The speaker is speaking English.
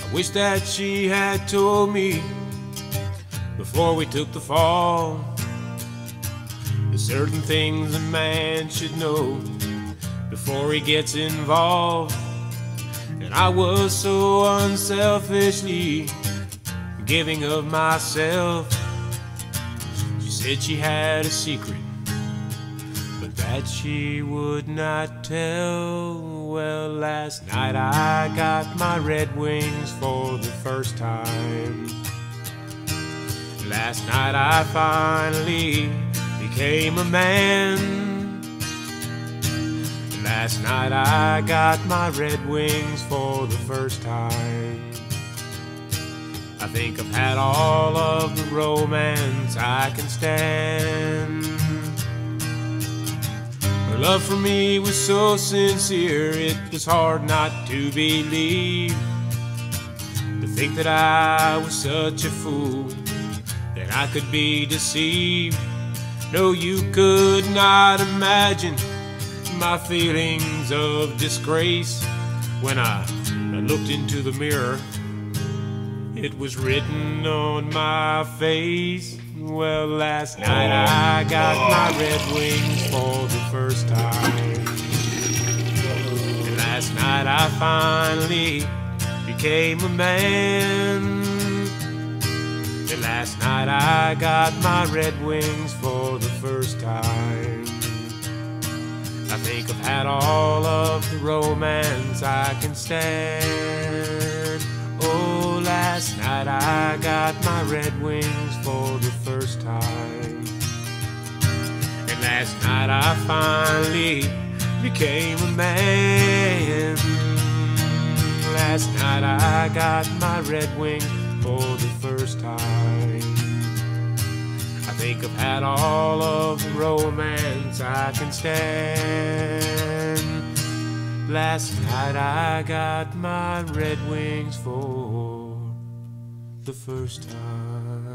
Wish that she had told me before we took the fall. There's certain things a man should know before he gets involved. And I was so unselfishly giving of myself. She said she had a secret, but that she would not tell. Well, last night I got my Red Wings for the first time. Last night I finally became a man. Last night I got my Red Wings for the first time. I think I've had all of the romance I can stand. Her love for me was so sincere, it was hard not to believe. To think that I was such a fool, that I could be deceived. No, you could not imagine my feelings of disgrace when I looked into the mirror. It was written on my face. Well, last night I got my Red Wings for the first time. And last night I finally became a man. And last night I got my Red Wings for the first time. I think I've had all of the romance I can stand. Oh, last night I got my Red Wings for the first time. And last night I finally became a man. Last night I got my Red Wings for the first time. I think I've had all of the romance I can stand. Last night I got my Red Wings for the first time.